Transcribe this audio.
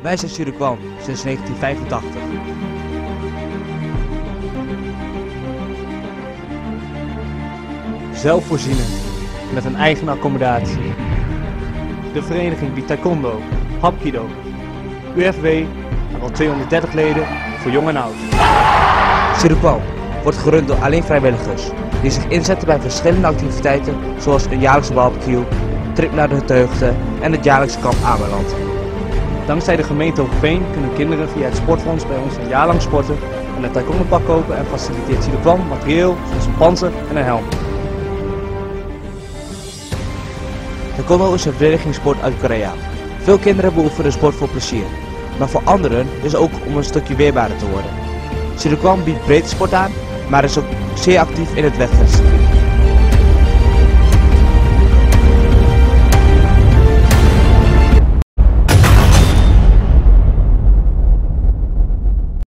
Wij zijn Sirukwam sinds 1985. Zelfvoorzienend, met een eigen accommodatie. De vereniging biedt taekwondo, hapkido, UFW en wel 230 leden voor jong en oud. Sirukwam wordt gerund door alleen vrijwilligers die zich inzetten bij verschillende activiteiten zoals een jaarlijkse barbecue, trip naar de Heugden en het jaarlijkse kamp Ameland. Dankzij de gemeente Hoogveen kunnen kinderen via het sportfonds bij ons een jaar lang sporten en een taekwondopak kopen en faciliteert Sirukwam materieel zoals een panzer en een helm. Taekwondo is een verenigingssport uit Korea. Veel kinderen beoefenen de sport voor plezier, maar voor anderen is het ook om een stukje weerbaarder te worden. Sirukwam biedt breedte sport aan, maar is ook zeer actief in het wedstrijdcircuit.